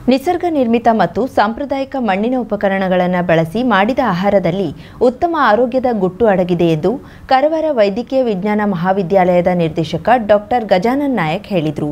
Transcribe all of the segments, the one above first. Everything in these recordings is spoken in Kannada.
ನಿಸರ್ಗ ನಿರ್ಮಿತ ಮತ್ತು ಸಾಂಪ್ರದಾಯಿಕ ಮಣ್ಣಿನ ಉಪಕರಣಗಳನ್ನು ಬಳಸಿ ಮಾಡಿದ ಆಹಾರದಲ್ಲಿ ಉತ್ತಮ ಆರೋಗ್ಯದ ಗುಟ್ಟು ಅಡಗಿದೆ ಎಂದು ಕಾರವಾರ ವೈದ್ಯಕೀಯ ವಿಜ್ಞಾನ ಮಹಾವಿದ್ಯಾಲಯದ ನಿರ್ದೇಶಕ ಡಾಕ್ಟರ್ ಗಜಾನನ್ ನಾಯಕ್ ಹೇಳಿದರು.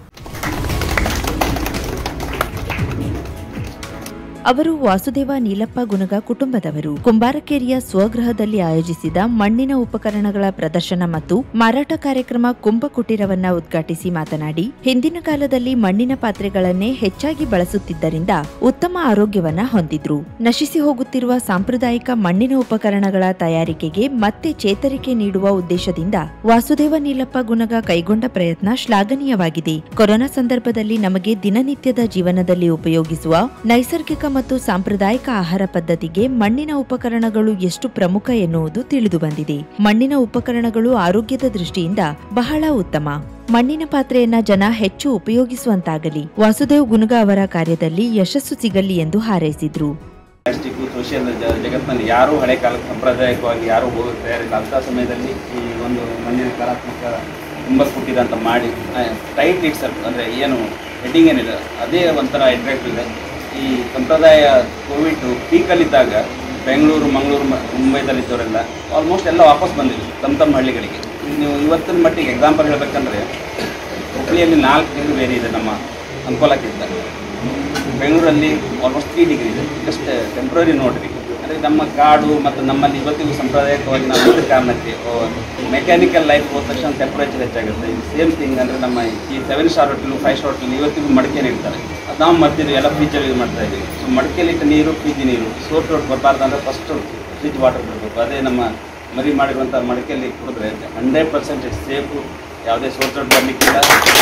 ಅವರು ವಾಸುದೇವ ನೀಲಪ್ಪ ಗುನಗ ಕುಟುಂಬದವರು. ಕುಂಬಾರಕೇರಿಯ ಸ್ವಗೃಹದಲ್ಲಿ ಆಯೋಜಿಸಿದ ಮಣ್ಣಿನ ಉಪಕರಣಗಳ ಪ್ರದರ್ಶನ ಮತ್ತು ಮಾರಾಟ ಕಾರ್ಯಕ್ರಮ ಕುಂಭಕುಟೀರವನ್ನ ಉದ್ಘಾಟಿಸಿ ಮಾತನಾಡಿ, ಹಿಂದಿನ ಕಾಲದಲ್ಲಿ ಮಣ್ಣಿನ ಪಾತ್ರೆಗಳನ್ನೇ ಹೆಚ್ಚಾಗಿ ಬಳಸುತ್ತಿದ್ದರಿಂದ ಉತ್ತಮ ಆರೋಗ್ಯವನ್ನ ಹೊಂದಿದ್ರು. ನಶಿಸಿ ಹೋಗುತ್ತಿರುವ ಸಾಂಪ್ರದಾಯಿಕ ಮಣ್ಣಿನ ಉಪಕರಣಗಳ ತಯಾರಿಕೆಗೆ ಮತ್ತೆ ಚೇತರಿಕೆ ನೀಡುವ ಉದ್ದೇಶದಿಂದ ವಾಸುದೇವ ನೀಲಪ್ಪ ಗುನಗ ಕೈಗೊಂಡ ಪ್ರಯತ್ನ ಶ್ಲಾಘನೀಯವಾಗಿದೆ. ಕೊರೋನಾ ಸಂದರ್ಭದಲ್ಲಿ ನಮಗೆ ದಿನನಿತ್ಯದ ಜೀವನದಲ್ಲಿ ಉಪಯೋಗಿಸುವ ನೈಸರ್ಗಿಕ ಮತ್ತು ಸಾಂಪ್ರದಾಯಿಕ ಆಹಾರ ಪದ್ಧತಿಗೆ ಮಣ್ಣಿನ ಉಪಕರಣಗಳು ಎಷ್ಟು ಪ್ರಮುಖ ಎನ್ನುವುದು ತಿಳಿದು ಬಂದಿದೆ. ಮಣ್ಣಿನ ಉಪಕರಣಗಳು ಆರೋಗ್ಯದ ದೃಷ್ಟಿಯಿಂದ ಬಹಳ ಉತ್ತಮ. ಮಣ್ಣಿನ ಪಾತ್ರೆಯನ್ನ ಜನ ಹೆಚ್ಚು ಉಪಯೋಗಿಸುವಂತಾಗಲಿ. ವಾಸುದೇವ್ ಗುನಗ ಅವರ ಕಾರ್ಯದಲ್ಲಿ ಯಶಸ್ಸು ಸಿಗಲಿ ಎಂದು ಹಾರೈಸಿದ್ರು. ಸೋಷಿಯಲ್ ಜಗತ್ತಿನಲ್ಲಿ ಯಾರೂ ಹಳೆ ಕಾಲದ ಸಾಂಪ್ರದಾಯಿಕವಾಗಿ ಯಾರೂ ಹೋಗೋಕೆ ತಯಾರಿಲ್ಲ. ಅಂಥ ಸಮಯದಲ್ಲಿ ಈ ಒಂದು ಮಣ್ಣಿನ ಕಲಾತ್ಮಕ ಕುಂಭಕುಟೀರ ಅಂತ ಮಾಡಿ ಟೈಟ್ ಇಟ್ಸ್ ಅಂದರೆ ಏನು ಹೆಡ್ಡಿಂಗ್ ಏನಿದೆ ಅದೇ ಒಂಥರ ಅಟ್ರಾಕ್ಟಿವ್ ಇದೆ. ಈ ಸಂಪ್ರದಾಯ ಕೋವಿಡ್ ಪೀಕಲ್ಲಿದ್ದಾಗ ಬೆಂಗಳೂರು, ಮಂಗಳೂರು, ಮುಂಬೈದಲ್ಲಿದ್ದವರೆಲ್ಲ ಆಲ್ಮೋಸ್ಟ್ ಎಲ್ಲ ವಾಪಸ್ ಬಂದಿದ್ರು ತಮ್ಮ ಹಳ್ಳಿಗಳಿಗೆ. ನೀವು ಇವತ್ತಿನ ಮಟ್ಟಿಗೆ ಎಕ್ಸಾಂಪಲ್ ಹೇಳಬೇಕಂದ್ರೆ ಹುಬ್ಬಳ್ಳಿಯಲ್ಲಿ 4 ಡಿಗ್ರಿ ಬೇರೆ ಇದೆ ನಮ್ಮ ಅಂಕೋಲಕ್ಕಿಂತ. ಬೆಂಗಳೂರಲ್ಲಿ ಆಲ್ಮೋಸ್ಟ್ 3 ಡಿಗ್ರಿ ಇದೆ. ಜಸ್ಟ್ ಟೆಂಪ್ರರಿ ನೋಡ್ರಿ. ಅಂದರೆ ನಮ್ಮ ಕಾಡು ಮತ್ತು ನಮ್ಮಲ್ಲಿ ಇವತ್ತಿಗೂ ಸಾಂಪ್ರದಾಯಿಕವಾಗಿ ನಾವು ಇದ್ದ ಕಾರಣಕ್ಕೆ ಮೆಕ್ಯಾನಿಕಲ್ ಲೈಫ್ ಹೋದ ತಕ್ಷಣ ಟೆಂಪ್ರೇಚರ್ ಹೆಚ್ಚಾಗುತ್ತೆ. ಸೇಮ್ ಥಿಂಗ್ ಅಂದರೆ ನಮ್ಮ ಈ 7 ಸ್ಟಾರ್ ಹೋಟೆಲು, 5 ಸ್ಟಾರ್ ಹೋಟೆಲ್ ಇವತ್ತಿಗೂ ಮಡಿಕೆನೇ ಇಡ್ತಾರೆ. ಅದು ನಾವು ಮರ್ತಿದ್ವಿ, ಎಲ್ಲ ಫ್ರಿಜ್ಜಲ್ಲಿ ಯೂಸ್ ಮಾಡ್ತಾ ಇದ್ದೀವಿ. ಸೊ ಮಡಿಕೆಲಿಟ್ಟ ನೀರು, ಫ್ರಿಜ್ ನೀರು ಸೋಪ್ ರೋಡ್ ಬರಬಾರ್ದು ಅಂದರೆ ಫಸ್ಟು ಫ್ರಿಜ್ ವಾಟರ್ ಬಿಡಬೇಕು. ಅದೇ ನಮ್ಮ ಮರಿ ಮಾಡಿರುವಂಥ ಮಡಿಕೆಯಲ್ಲಿ ಕುಡಿದ್ರೆ 100% ಸೇಫು, ಯಾವುದೇ ಸೋಪ್ ರೋಡ್ ಬರಲಿಕ್ಕಿಲ್ಲ.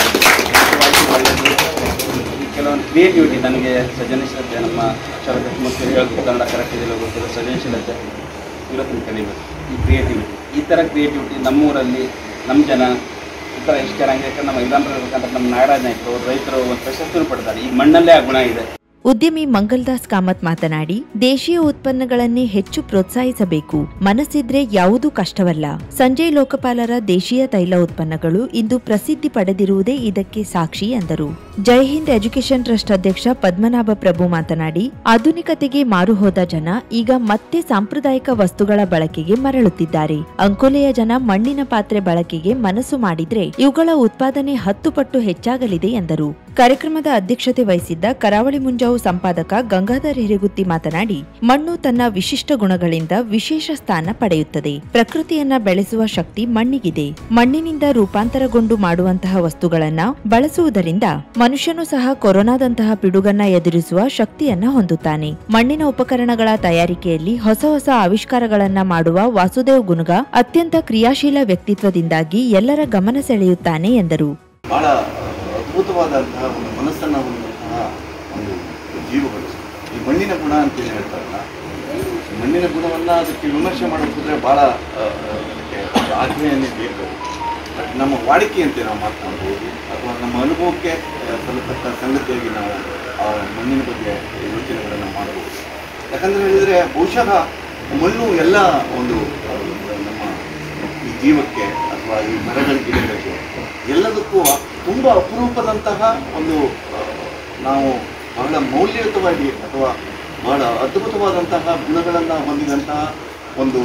ಈ ಕೆಲವೊಂದು ಕ್ರಿಯೇಟಿವಿಟಿ ನನಗೆ ಸೃಜನಶೀಲತೆ, ನಮ್ಮ ಅಕ್ಷರ ಮತ್ತು ಹೇಳಬೇಕು, ಕನ್ನಡ ಕರೆಕ್ಟ್ ಇದೆಲ್ಲ ಗೊತ್ತಿರೋ ಸೃಜನಶೀಲತೆ ಇವತ್ತಿನ ಕಲಿಬೇಕು. ಈ ಕ್ರಿಯೇಟಿವಿಟಿ, ಈ ಥರ ಕ್ರಿಯೇಟಿವಿಟಿ ನಮ್ಮೂರಲ್ಲಿ ನಮ್ಮ ಜನ ಈ ಥರ ಎಷ್ಟು ಚೆನ್ನಾಗಿದೆ. ಯಾಕಂದ್ರೆ ನಮ್ಮ ಎಕ್ಸಾಂಪಲ್ ಹೇಳ್ಬೇಕಂದ್ರೆ ನಮ್ಮ ನಾಗರಾಜ್ ನಾಯ್ಕರು ರೈತರು ಒಂದು ಪ್ರಶಸ್ತಿಯನ್ನು ಪಡ್ತಾರೆ. ಈ ಮಣ್ಣಲ್ಲೇ ಆ ಗುಣ ಇದೆ. ಉದ್ಯಮಿ ಮಂಗಲ್ದಾಸ್ ಕಾಮತ್ ಮಾತನಾಡಿ, ದೇಶೀಯ ಉತ್ಪನ್ನಗಳನ್ನೇ ಹೆಚ್ಚು ಪ್ರೋತ್ಸಾಹಿಸಬೇಕು. ಮನಸ್ಸಿದ್ರೆ ಯಾವುದೂ ಕಷ್ಟವಲ್ಲ. ಸಂಜಯ್ ಲೋಕಪಾಲರ ದೇಶೀಯ ತೈಲ ಉತ್ಪನ್ನಗಳು ಇಂದು ಪ್ರಸಿದ್ಧಿ ಪಡೆದಿರುವುದೇ ಇದಕ್ಕೆ ಸಾಕ್ಷಿ ಎಂದರು. ಜೈ ಹಿಂದ್ ಎಜುಕೇಷನ್ ಟ್ರಸ್ಟ್ ಅಧ್ಯಕ್ಷ ಪದ್ಮನಾಭ ಪ್ರಭು ಮಾತನಾಡಿ, ಆಧುನಿಕತೆಗೆ ಮಾರು ಹೋದ ಜನ ಈಗ ಮತ್ತೆ ಸಾಂಪ್ರದಾಯಿಕ ವಸ್ತುಗಳ ಬಳಕೆಗೆ ಮರಳುತ್ತಿದ್ದಾರೆ. ಅಂಕೋಲೆಯ ಜನ ಮಣ್ಣಿನ ಪಾತ್ರೆ ಬಳಕೆಗೆ ಮನಸ್ಸು ಮಾಡಿದ್ರೆ ಇವುಗಳ ಉತ್ಪಾದನೆ 10 ಪಟ್ಟು ಹೆಚ್ಚಾಗಲಿದೆ ಎಂದರು. ಕಾರ್ಯಕ್ರಮದ ಅಧ್ಯಕ್ಷತೆ ವಹಿಸಿದ್ದ ಕರಾವಳಿ ಮುಂಜಾವು ಸಂಪಾದಕ ಗಂಗಾಧರ್ ಹಿರೇಗುತ್ತಿ ಮಾತನಾಡಿ, ಮಣ್ಣು ತನ್ನ ವಿಶಿಷ್ಟ ಗುಣಗಳಿಂದ ವಿಶೇಷ ಸ್ಥಾನ ಪಡೆಯುತ್ತದೆ. ಪ್ರಕೃತಿಯನ್ನ ಬೆಳೆಸುವ ಶಕ್ತಿ ಮಣ್ಣಿಗಿದೆ. ಮಣ್ಣಿನಿಂದ ರೂಪಾಂತರಗೊಂಡು ಮಾಡುವಂತಹ ವಸ್ತುಗಳನ್ನ ಬಳಸುವುದರಿಂದ ಮನುಷ್ಯನು ಸಹ ಕೊರೋನಾದಂತಹ ಪಿಡುಗನ್ನ ಎದುರಿಸುವ ಶಕ್ತಿಯನ್ನ ಹೊಂದುತ್ತಾನೆ. ಮಣ್ಣಿನ ಉಪಕರಣಗಳ ತಯಾರಿಕೆಯಲ್ಲಿ ಹೊಸ ಹೊಸ ಆವಿಷ್ಕಾರಗಳನ್ನ ಮಾಡುವ ವಾಸುದೇವ್ ಗುನಗ ಅತ್ಯಂತ ಕ್ರಿಯಾಶೀಲ ವ್ಯಕ್ತಿತ್ವದಿಂದಾಗಿ ಎಲ್ಲರ ಗಮನ ಸೆಳೆಯುತ್ತಾನೆ ಎಂದರು. ಅದ್ಭುತವಾದಂತಹ ಒಂದು ಮನಸ್ಸನ್ನು ಹೊಂದಿದಂತಹ ಒಂದು ಜೀವಗಳು ಈ ಮಣ್ಣಿನ ಗುಣ ಅಂತೇಳಿ ಹೇಳ್ತಾರಲ್ಲ, ಮಣ್ಣಿನ ಗುಣವನ್ನು ಅದಕ್ಕೆ ವಿಮರ್ಶೆ ಮಾಡೋದಿದ್ರೆ ಭಾಳ ಅದಕ್ಕೆ ಆಜ್ಞೆಯನ್ನೇ ಬೇಕು. ಬಟ್ ನಮ್ಮ ವಾಡಿಕೆಯಂತೆ ನಾವು ಮಾತನಾಡ್ಬೋದು ಅಥವಾ ನಮ್ಮ ಅನುಭವಕ್ಕೆ ಸಲ್ಲತಕ್ಕ ಸಂಗತಿಯಾಗಿ ನಾವು ಆ ಮಣ್ಣಿನ ಬಗ್ಗೆ ಯೋಚನೆಗಳನ್ನು ಮಾಡಬಹುದು. ಯಾಕಂದರೆ ಹೇಳಿದರೆ ಬಹುಶಃ ಮಣ್ಣು ಎಲ್ಲ ಒಂದು ನಮ್ಮ ಈ ಜೀವಕ್ಕೆ ಅಥವಾ ಈ ಮರಗಳ ಗಿಡಗಳಿಗೆ ಎಲ್ಲದಕ್ಕೂ ತುಂಬ ಅಪರೂಪದಂತಹ ಒಂದು ನಾವು ಬಹಳ ಮೌಲ್ಯಯುತವಾಗಿ ಅಥವಾ ಬಹಳ ಅದ್ಭುತವಾದಂತಹ ಗುಣಗಳನ್ನು ಹೊಂದಿದಂತಹ ಒಂದು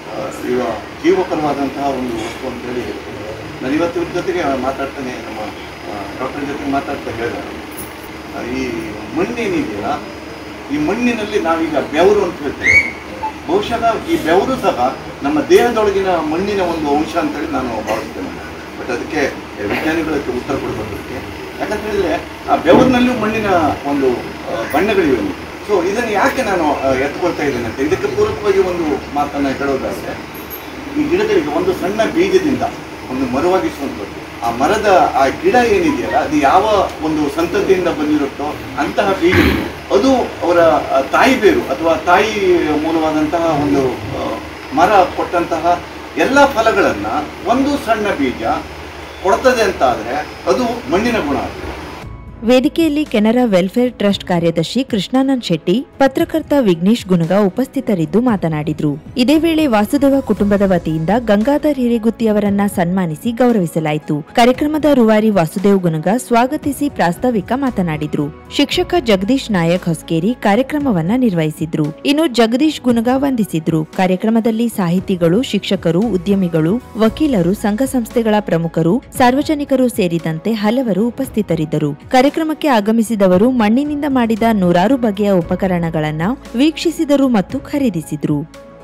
ಜೀವಕರವಾದಂತಹ ಒಂದು ವಸ್ತು ಅಂತೇಳಿ ನಾನು ಇವತ್ತು ಇವ್ರ ಜೊತೆಗೆ ಮಾತಾಡ್ತಾನೆ, ನಮ್ಮ ಡಾಕ್ಟರ್ ಜೊತೆಗೆ ಮಾತಾಡ್ತಾ ಹೇಳಿದೆ, ಈ ಮಣ್ಣೇನಿದೆಯಲ್ಲ, ಈ ಮಣ್ಣಿನಲ್ಲಿ ನಾವೀಗ ಬೆವರು ಅಂತ ಹೇಳ್ತೇವೆ. ಬಹುಶಃ ಈ ಬೆವರು ಸಹ ನಮ್ಮ ದೇಹದೊಳಗಿನ ಮಣ್ಣಿನ ಒಂದು ಅಂಶ ಅಂತೇಳಿ ನಾನು ಭಾವಿಸ್ತೇನೆ. ಬಟ್ ಅದಕ್ಕೆ ವಿಜ್ಞಾನಿಗಳಿಗೆ ಉತ್ತರ ಕೊಡಬೇಕು. ಯಾಕಂತ ಹೇಳಿದರೆ ಆ ಬೆವರಿನಲ್ಲೂ ಮಣ್ಣಿನ ಒಂದು ಬಣ್ಣಗಳಿವೆ. ಸೊ ಇದನ್ನು ಯಾಕೆ ನಾನು ಎತ್ಕೊಳ್ತಾ ಇದ್ದೇನೆ ಅಂತ ಇದಕ್ಕೆ ಪೂರಕವಾಗಿ ಒಂದು ಮಾತನ್ನು ಹೇಳೋದಾದರೆ, ಈ ಗಿಡಗಳಿಗೆ ಒಂದು ಸಣ್ಣ ಬೀಜದಿಂದ ಒಂದು ಮರವಾಗಿಸುವಂಥದ್ದು. ಆ ಮರದ ಆ ಗಿಡ ಏನಿದೆಯಲ್ಲ, ಅದು ಯಾವ ಒಂದು ಸಂತತಿಯಿಂದ ಬಂದಿರುತ್ತೋ ಅಂತಹ ಬೀಜಗಳು ಅದು ಅವರ ತಾಯಿ ಬೇರು ಅಥವಾ ತಾಯಿ ಮೂಲವಾದಂತಹ ಒಂದು ಮರ ಕೊಟ್ಟಂತಹ ಎಲ್ಲ ಫಲಗಳನ್ನು ಒಂದು ಸಣ್ಣ ಬೀಜ ಕೊಡ್ತದೆ ಅಂತ ಆದರೆ ಅದು ಮಣ್ಣಿನ ಗುಣ. ವೇದಿಕೆಯಲ್ಲಿ ಕೆನರಾ ವೆಲ್ಫೇರ್ ಟ್ರಸ್ಟ್ ಕಾರ್ಯದರ್ಶಿ ಕೃಷ್ಣಾನಂದ್ ಶೆಟ್ಟಿ, ಪತ್ರಕರ್ತ ವಿಘ್ನೇಶ್ ಗುನಗ ಉಪಸ್ಥಿತರಿದ್ದು ಮಾತನಾಡಿದ್ರು. ಇದೇ ವೇಳೆ ವಾಸುದೇವ ಕುಟುಂಬದ ವತಿಯಿಂದ ಗಂಗಾಧರ್ ಹಿರೇಗುತ್ತಿ ಅವರನ್ನ ಸನ್ಮಾನಿಸಿ ಗೌರವಿಸಲಾಯಿತು. ಕಾರ್ಯಕ್ರಮದ ರೂವಾರಿ ವಾಸುದೇವ್ ಗುನಗ ಸ್ವಾಗತಿಸಿ ಪ್ರಾಸ್ತಾವಿಕ ಮಾತನಾಡಿದ್ರು. ಶಿಕ್ಷಕ ಜಗದೀಶ್ ನಾಯಕ್ ಹೊಸಕೇರಿ ಕಾರ್ಯಕ್ರಮವನ್ನ ನಿರ್ವಹಿಸಿದ್ರು. ಇನ್ನು ಜಗದೀಶ್ ಗುನಗ ವಂದಿಸಿದ್ರು. ಕಾರ್ಯಕ್ರಮದಲ್ಲಿ ಸಾಹಿತಿಗಳು, ಶಿಕ್ಷಕರು, ಉದ್ಯಮಿಗಳು, ವಕೀಲರು, ಸಂಘ ಸಂಸ್ಥೆಗಳ ಪ್ರಮುಖರು, ಸಾರ್ವಜನಿಕರು ಸೇರಿದಂತೆ ಹಲವರು ಉಪಸ್ಥಿತರಿದ್ದರು. ಕಾರ್ಯಕ್ರಮಕ್ಕೆ ಆಗಮಿಸಿದವರು ಮಣ್ಣಿನಿಂದ ಮಾಡಿದ ನೂರಾರು ಬಗೆಯ ಉಪಕರಣಗಳನ್ನು ವೀಕ್ಷಿಸಿದರು ಮತ್ತು ಖರೀದಿಸಿದ್ರು.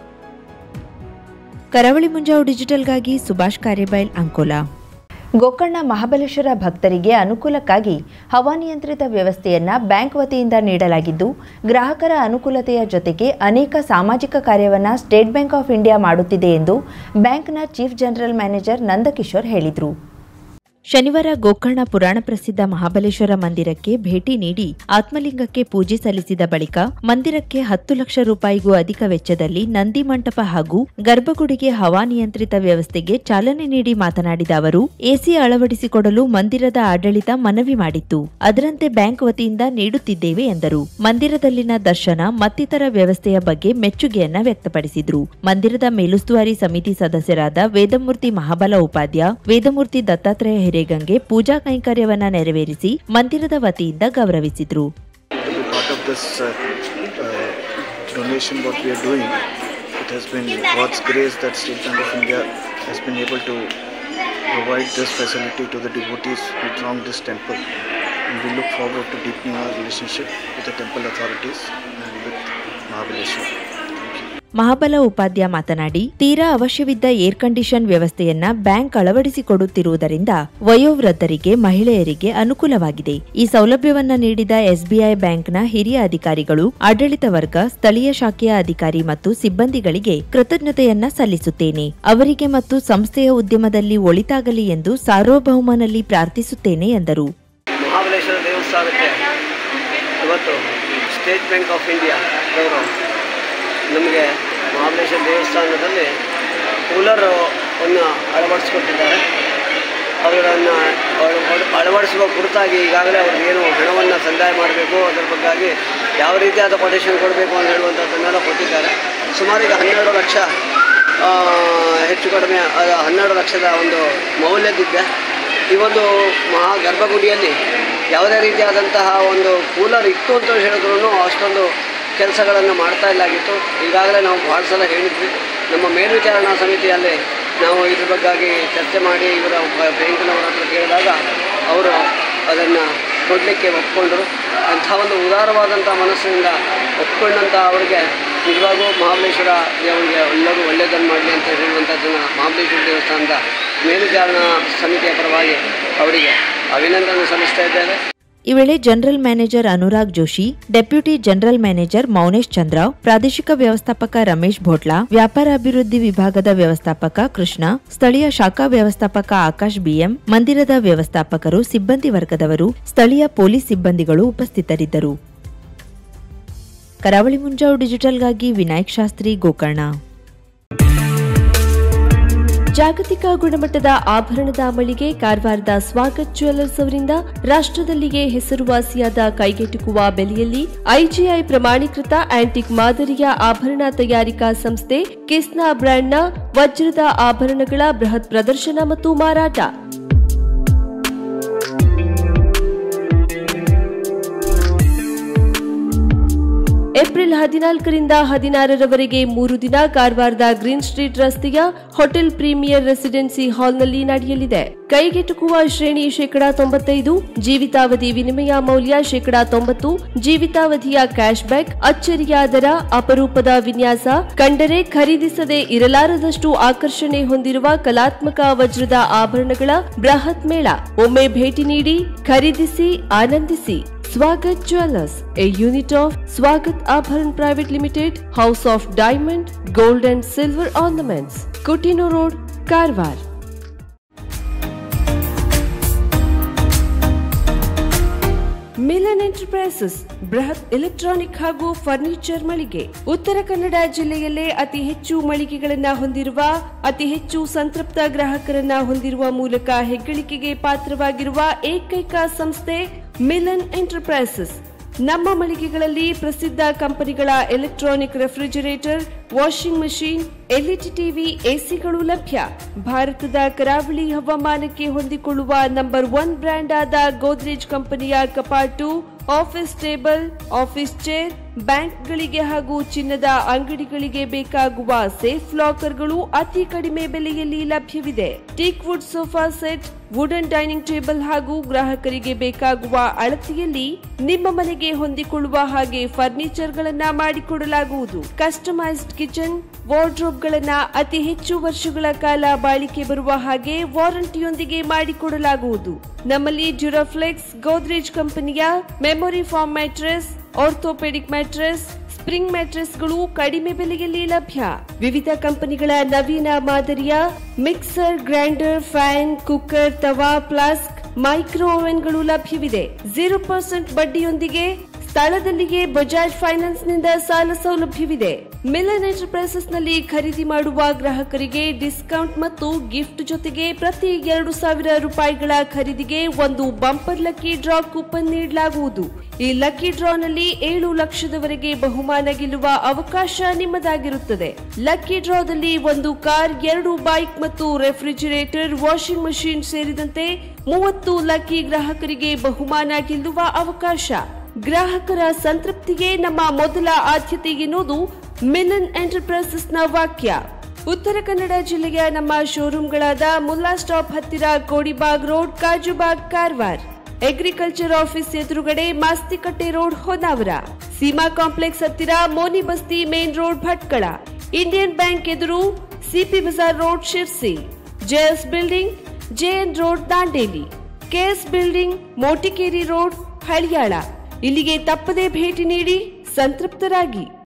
ಕರಾವಳಿ ಮುಂಜಾವು ಡಿಜಿಟಲ್ಗಾಗಿ ಸುಭಾಷ್ ಕಾರೇಬೈಲ್, ಅಂಕೋಲಾ. ಗೋಕರ್ಣ ಮಹಾಬಲೇಶ್ವರ ಭಕ್ತರಿಗೆ ಅನುಕೂಲಕ್ಕಾಗಿ ಹವಾನಿಯಂತ್ರಿತ ವ್ಯವಸ್ಥೆಯನ್ನ ಬ್ಯಾಂಕ್ ವತಿಯಿಂದ ನೀಡಲಾಗಿದ್ದು, ಗ್ರಾಹಕರ ಅನುಕೂಲತೆಯ ಜೊತೆಗೆ ಅನೇಕ ಸಾಮಾಜಿಕ ಕಾರ್ಯವನ್ನ ಸ್ಟೇಟ್ ಬ್ಯಾಂಕ್ ಆಫ್ ಇಂಡಿಯಾ ಮಾಡುತ್ತಿದೆ ಎಂದು ಬ್ಯಾಂಕ್ನ ಚೀಫ್ ಜನರಲ್ ಮ್ಯಾನೇಜರ್ ನಂದಕಿಶೋರ್ ಹೇಳಿದರು. ಶನಿವಾರ ಗೋಕರ್ಣ ಪುರಾಣ ಪ್ರಸಿದ್ಧ ಮಹಾಬಲೇಶ್ವರ ಮಂದಿರಕ್ಕೆ ಭೇಟಿ ನೀಡಿ ಆತ್ಮಲಿಂಗಕ್ಕೆ ಪೂಜೆ ಸಲ್ಲಿಸಿದ ಬಳಿಕ ಮಂದಿರಕ್ಕೆ 10 ಲಕ್ಷ ರೂಪಾಯಿಗೂ ಅಧಿಕ ವೆಚ್ಚದಲ್ಲಿ ನಂದಿ ಮಂಟಪ ಹಾಗೂ ಗರ್ಭಗುಡಿಗೆ ಹವಾನಿಯಂತ್ರಿತ ವ್ಯವಸ್ಥೆಗೆ ಚಾಲನೆ ನೀಡಿ ಮಾತನಾಡಿದ ಅವರು, ಎಸಿ ಅಳವಡಿಸಿಕೊಡಲು ಮಂದಿರದ ಆಡಳಿತ ಮನವಿ ಮಾಡಿತ್ತು. ಅದರಂತೆ ಬ್ಯಾಂಕ್ ವತಿಯಿಂದ ನೀಡುತ್ತಿದ್ದೇವೆ ಎಂದರು. ಮಂದಿರದಲ್ಲಿನ ದರ್ಶನ ಮತ್ತಿತರ ವ್ಯವಸ್ಥೆಯ ಬಗ್ಗೆ ಮೆಚ್ಚುಗೆಯನ್ನ ವ್ಯಕ್ತಪಡಿಸಿದ್ರು. ಮಂದಿರದ ಮೇಲುಸ್ತುವಾರಿ ಸಮಿತಿ ಸದಸ್ಯರಾದ ವೇದಮೂರ್ತಿ ಮಹಾಬಲ ಉಪಾಧ್ಯ, ವೇದಮೂರ್ತಿ ದತ್ತಾತ್ರೇಯ ಹಿರೇಗಂಗೆ ಪೂಜಾ ಕೈಂಕರ್ಯವನ್ನ ನೆರವೇರಿಸಿ ಮಂದಿರದ ವತಿಯಿಂದ ಗೌರವಿಸಿದ್ರು. Donation what we are doing, it has been God's grace that State Bank of India has been able to provide this facility to the devotees who throng this temple, and we look forward to deepening our relationship with the temple authorities and with Mahabaleshwar. Mahabala Upadhya ಮಾತನಾಡಿ, ತೀರಾ ಅವಶ್ಯವಿದ್ದ ಏರ್ ಕಂಡೀಷನ್ ವ್ಯವಸ್ಥೆಯನ್ನ ಬ್ಯಾಂಕ್ ಅಳವಡಿಸಿಕೊಡುತ್ತಿರುವುದರಿಂದ ವಯೋವೃದ್ಧರಿಗೆ, ಮಹಿಳೆಯರಿಗೆ ಅನುಕೂಲವಾಗಿದೆ. ಈ ಸೌಲಭ್ಯವನ್ನ ನೀಡಿದ ಎಸ್ಬಿಐ ಬ್ಯಾಂಕ್ನ ಹಿರಿಯ ಅಧಿಕಾರಿಗಳು, ಆಡಳಿತ ವರ್ಗ, ಸ್ಥಳೀಯ ಶಾಖೆಯ ಅಧಿಕಾರಿ ಮತ್ತು ಸಿಬ್ಬಂದಿಗಳಿಗೆ ಕೃತಜ್ಞತೆಯನ್ನ ಸಲ್ಲಿಸುತ್ತೇನೆ. ಅವರಿಗೆ ಮತ್ತು ಸಂಸ್ಥೆಯ ಉದ್ಯಮದಲ್ಲಿ ಒಳಿತಾಗಲಿ ಎಂದು ಸಾರ್ವಭೌಮನಲ್ಲಿ ಪ್ರಾರ್ಥಿಸುತ್ತೇನೆ ಎಂದರು. ಮಹಾಬಲೇಶ್ವರ ದೇವಸ್ಥಾನಕ್ಕೆ ಇವತ್ತು ಸ್ಟೇಟ್ ಬ್ಯಾಂಕ್ ಆಫ್ ಇಂಡಿಯಾ ನಮಗೆ ಮಹಾಬಲೇಶ್ವರ ದೇವಸ್ಥಾನದಲ್ಲಿ ಕೂಲರನ್ನು ಅಳವಡಿಸಿಕೊಟ್ಟಿದ್ದಾರೆ. ಅವುಗಳನ್ನು ಅಳವಡಿಸುವ ಕುರಿತಾಗಿ ಈಗಾಗಲೇ ಅವ್ರಿಗೆ ಏನು ಹಣವನ್ನು ಸಂದಾಯ ಮಾಡಬೇಕು, ಅದರ ಬಗ್ಗಾಗಿ ಯಾವ ರೀತಿಯಾದ ಕೊಟೇಶನ್ ಕೊಡಬೇಕು ಅಂತ ಹೇಳುವಂಥದ್ದನ್ನೆಲ್ಲ ಕೊಟ್ಟಿದ್ದಾರೆ. ಸುಮಾರು ಈಗ 12 ಲಕ್ಷ ಹೆಚ್ಚು ಕಡಿಮೆ 12 ಲಕ್ಷದ ಒಂದು ಮೌಲ್ಯದಿದೆ. ಈ ಒಂದು ಮಹಾ ಗರ್ಭಗುಡಿಯಲ್ಲಿ ಯಾವುದೇ ರೀತಿಯಾದಂತಹ ಒಂದು ಕೂಲರ್ ಇತ್ತು ಅಂತ ಹೇಳಿದ್ರು ಅಷ್ಟೊಂದು ಕೆಲಸಗಳನ್ನು ಮಾಡ್ತಾ ಇಲ್ಲಾಗಿತ್ತು. ಈಗಾಗಲೇ ನಾವು ಭಾಳ ಸಲ ಹೇಳಿದ್ವಿ. ನಮ್ಮ ಮೇಲ್ವಿಚಾರಣಾ ಸಮಿತಿಯಲ್ಲಿ ನಾವು ಇದ್ರ ಬಗ್ಗಾಗಿ ಚರ್ಚೆ ಮಾಡಿ ಇವರ ಬ್ಯಾಂಕಿನವರ ಹತ್ರ ಕೇಳಿದಾಗ ಅವರು ಅದನ್ನು ಕೊಡಲಿಕ್ಕೆ ಒಪ್ಕೊಂಡರು. ಅಂಥ ಒಂದು ಉದಾರವಾದಂಥ ಮನಸ್ಸಿನಿಂದ ಒಪ್ಕೊಂಡಂಥ ಅವರಿಗೆ ನಿಜವಾಗೂ ಮಹಾಬಲೇಶ್ವರ ದೇವರಿಗೆ ಎಲ್ಲರೂ ಒಳ್ಳೆಯದನ್ನು ಮಾಡಲಿ ಅಂತ ಹೇಳುವಂಥದ್ದನ್ನು ಮಹಾಬಲೇಶ್ವರ ದೇವಸ್ಥಾನದ ಮೇಲ್ವಿಚಾರಣಾ ಸಮಿತಿಯ ಪರವಾಗಿ ಅವರಿಗೆ ಅಭಿನಂದನೆ ಸಲ್ಲಿಸ್ತಾ ಇದ್ದೇವೆ. ಈ ವೇಳೆ general manager Anurag Joshi, deputy general manager Mounesh Chandra, ಪ್ರಾದೇಶಿಕ ವ್ಯವಸ್ಥಾಪಕ ರಮೇಶ್ ಭೋಟ್ಲಾ, ವ್ಯಾಪಾರ ಅಭಿವೃದ್ಧಿ ವಿಭಾಗದ ವ್ಯವಸ್ಥಾಪಕ ಕೃಷ್ಣ, ಸ್ಥಳೀಯ ಶಾಖಾ ವ್ಯವಸ್ಥಾಪಕ ಆಕಾಶ್ ಬಿಎಂ, ಮಂದಿರದ ವ್ಯವಸ್ಥಾಪಕರು, ಸಿಬ್ಬಂದಿ ವರ್ಗದವರು, ಸ್ಥಳೀಯ ಪೊಲೀಸ್ ಸಿಬ್ಬಂದಿಗಳು ಉಪಸ್ಥಿತರಿದ್ದರು. ಕರಾವಳಿ ಮುಂಜಾವು ಡಿಜಿಟಲ್ಗಾಗಿ ವಿನಾಯಕ್ ಶಾಸ್ತ್ರಿ, ಗೋಕರ್ಣ. ಜಾಗತಿಕ ಗುಣಮಟ್ಟದ ಆಭರಣದ ಮಳಿಗೆ ಕಾರವಾರದ ಸ್ವಾಗತ್ ಜ್ಯುವೆಲ್ಲರ್ಸ್ ಅವರಿಂದ ರಾಷ್ಟ್ರದಲ್ಲಿಯೇ ಹೆಸರುವಾಸಿಯಾದ ಕೈಗೆಟುಕುವ ಬೆಲೆಯಲ್ಲಿ ಐಜಿಐ ಪ್ರಮಾಣೀಕೃತ ಆಂಟಿಕ್ ಮಾದರಿಯ ಆಭರಣ ತಯಾರಿಕಾ ಸಂಸ್ಥೆ ಕಿಸ್ನಾ ಬ್ರ್ಯಾಂಡ್ನ ವಜ್ರದ ಆಭರಣಗಳ ಬೃಹತ್ ಪ್ರದರ್ಶನ ಮತ್ತು ಮಾರಾಟ. ಏಪ್ರಿಲ್ 14ರಿಂದ 16ರವರೆಗೆ 3 ದಿನ ಕಾರವಾರದ ಗ್ರೀನ್ ಸ್ಟ್ರೀಟ್ ರಸ್ತೆಯ ಹೋಟೆಲ್ ಪ್ರೀಮಿಯರ್ ರೆಸಿಡೆನ್ಸಿ ಹಾಲ್ನಲ್ಲಿ ನಡೆಯಲಿದೆ. ಕೈಗೆಟುಕುವ ಶ್ರೇಣಿ 95%, ಜೀವಿತಾವಧಿ ವಿನಿಮಯ ಮೌಲ್ಯ 90%, ಜೀವಿತಾವಧಿಯ ಕ್ಯಾಶ್ ಬ್ಯಾಕ್, ಅಚ್ಚರಿಯ ದರ, ಅಪರೂಪದ ವಿನ್ಯಾಸ, ಕಂಡರೆ ಖರೀದಿಸದೆ ಇರಲಾರದಷ್ಟು ಆಕರ್ಷಣೆ ಹೊಂದಿರುವ ಕಲಾತ್ಮಕ ವಜ್ರದ ಆಭರಣಗಳ ಬೃಹತ್ ಮೇಳ. ಒಮ್ಮೆ ಭೇಟಿ ನೀಡಿ, ಖರೀದಿಸಿ, ಆನಂದಿಸಿ. Swagat Jewellers, a unit of Swagat Abharan Private Limited, House of Diamond, Gold and Silver Ornaments, Kutino Road, Karwar. Milan enterprises ಬೃಹತ್ ಎಲೆಕ್ಟ್ರಾನಿಕ್ ಹಾಗೂ ಫರ್ನಿಚರ್ ಮಳಿಗೆ. ಉತ್ತರ ಕನ್ನಡ ಜಿಲ್ಲೆಯಲ್ಲೇ ಅತಿ ಹೆಚ್ಚು ಮಳಿಗೆಗಳನ್ನು ಹೊಂದಿರುವ, ಅತಿ ಹೆಚ್ಚು ಸಂತೃಪ್ತ ಗ್ರಾಹಕರನ್ನ ಹೊಂದಿರುವ ಮೂಲಕ ಹೆಗ್ಗಳಿಕೆಗೆ ಪಾತ್ರವಾಗಿರುವ ಏಕೈಕ ಸಂಸ್ಥೆ ಮಿಲನ್ ಎಂಟರ್ಪ್ರೈಸಸ್. ನಮ್ಮ ಮಳಿಗೆಗಳಲ್ಲಿ ಪ್ರಸಿದ್ಧ ಕಂಪನಿಗಳ electronic refrigerator, washing machine, LED TV, ಎಸಿಗಳು ಲಭ್ಯ. ಭಾರತದ ಕರಾವಳಿ ಹವಾಮಾನಕ್ಕೆ ಹೊಂದಿಕೊಳ್ಳುವ ನಂಬರ್ 1 ಬ್ರ್ಯಾಂಡ್ ಆದ ಗೋದ್ರೇಜ್ ಕಂಪನಿಯ ಕಪಾಟು, ಆಫೀಸ್ ಟೇಬಲ್, ಆಫೀಸ್ ಚೇರ್, ಬ್ಯಾಂಕ್ಗಳಿಗೆ ಹಾಗೂ ಚಿನ್ನದ ಅಂಗಡಿಗಳಿಗೆ ಬೇಕಾಗುವ ಸೇಫ್ ಲಾಕರ್ಗಳು ಅತಿ ಕಡಿಮೆ ಬೆಲೆಯಲ್ಲಿ ಲಭ್ಯವಿದೆ. Teak wood sofa set, wooden dining table ಹಾಗೂ ಗ್ರಾಹಕರಿಗೆ ಬೇಕಾಗುವ ಅಳತೆಯಲ್ಲಿ ನಿಮ್ಮ ಮನೆಗೆ ಹೊಂದಿಕೊಳ್ಳುವ ಹಾಗೆ ಫರ್ನಿಚರ್ ಗಳನ್ನ ಮಾಡಿಕೊಡಲಾಗುವುದು. ಕಸ್ಟಮೈಸ್ಡ್ ಕಿಚನ್, ವಾರ್ಡ್ರೋಬ್ಗಳನ್ನ ಅತಿ ಹೆಚ್ಚು ವರ್ಷಗಳ ಕಾಲ ಬಾಳಿಕೆ ಬರುವ ಹಾಗೆ ವಾರಂಟಿಯೊಂದಿಗೆ ಮಾಡಿಕೊಡಲಾಗುವುದು. ನಮ್ಮಲ್ಲಿ ಡ್ಯೂರಾಫ್ಲೆಕ್ಸ್, ಗೋದ್ರೇಜ್ ಕಂಪನಿಯ memory foam mattress, orthopaedic mattress, spring ಮ್ಯಾಟ್ರೆಸ್ಗಳು ಕಡಿಮೆ ಬೆಲೆಯಲ್ಲಿ ಲಭ್ಯ. ವಿವಿಧ ಕಂಪನಿಗಳ ನವೀನ ಮಾದರಿಯ mixer, grinder, fan, cooker, tawa, flask, micro ಓವೆನ್ಗಳು ಲಭ್ಯವಿದೆ. 0% ಬಡ್ಡಿಯೊಂದಿಗೆ ಸ್ಥಳದಲ್ಲಿಯೇ ಬಜಾಜ್ ಫೈನಾನ್ಸ್ ನಿಂದ ಸಾಲ ಸೌಲಭ್ಯವಿದೆ. ಮಿಲನ್ ಎಂಟರ್ಪ್ರೈಸಸ್ ನಲ್ಲಿ ಖರೀದಿ ಮಾಡುವ ಗ್ರಾಹಕರಿಗೆ ಡಿಸ್ಕೌಂಟ್ ಮತ್ತು ಗಿಫ್ಟ್ ಜೊತೆಗೆ ಪ್ರತಿ 2,000 ರೂಪಾಯಿಗಳ ಖರೀದಿಗೆ ಒಂದು ಬಂಪರ್ ಲಕ್ಕಿ ಡ್ರಾ ಕೂಪನ್ ನೀಡಲಾಗುವುದು. ಈ ಲಕ್ಕಿ ಡ್ರಾನಲ್ಲಿ 7 ಲಕ್ಷದವರೆಗೆ ಬಹುಮಾನ ಗೆಲ್ಲುವ ಅವಕಾಶ ನಿಮ್ಮದಾಗಿರುತ್ತದೆ. ಲಕ್ಕಿ ಡ್ರಾದಲ್ಲಿ 1 ಕಾರ್, 2 ಬೈಕ್ ಮತ್ತು ರೆಫ್ರಿಜರೇಟರ್, ವಾಷಿಂಗ್ ಮಷೀನ್ ಸೇರಿದಂತೆ 30 ಲಕ್ಕಿ ಗ್ರಾಹಕರಿಗೆ ಬಹುಮಾನ ಗೆಲ್ಲುವ ಅವಕಾಶ. ಗ್ರಾಹಕರ ಸಂತೃಪ್ತಿಗೆ ನಮ್ಮ ಮೊದಲ ಆದ್ಯತೆ ಎನ್ನುವುದು ಮಿಲನ್ ಎಂಟರ್ಪ್ರೈಸಸ್ನ ವಾಕ್ಯ. ಉತ್ತರ ಕನ್ನಡ ಜಿಲ್ಲೆಯ ನಮ್ಮ ಶೋರೂಮ್ಗಳಾದ ಮುಲ್ಲಾ ಸ್ಟಾಪ್ ಹತ್ತಿರ Kodibag road, Kajubag, Karwar. Agriculture office ಎದುರುಗಡೆ ಮಾಸ್ತಿಕಟ್ಟೆ ರೋಡ್, ಹೊನ್ನಾವರ. ಸೀಮಾ ಕಾಂಪ್ಲೆಕ್ಸ್ ಹತ್ತಿರ Moni Basti main road, Bhatkal. Indian bank ಎದುರು CP Bazar road, Sirsi. JS building, JN road, Dandeli. KS building, Motikeri road, Haliyal. ಇಲ್ಲಿಗೆ ತಪ್ಪದೇ ಭೇಟಿ ನೀಡಿ ಸಂತೃಪ್ತರಾಗಿ.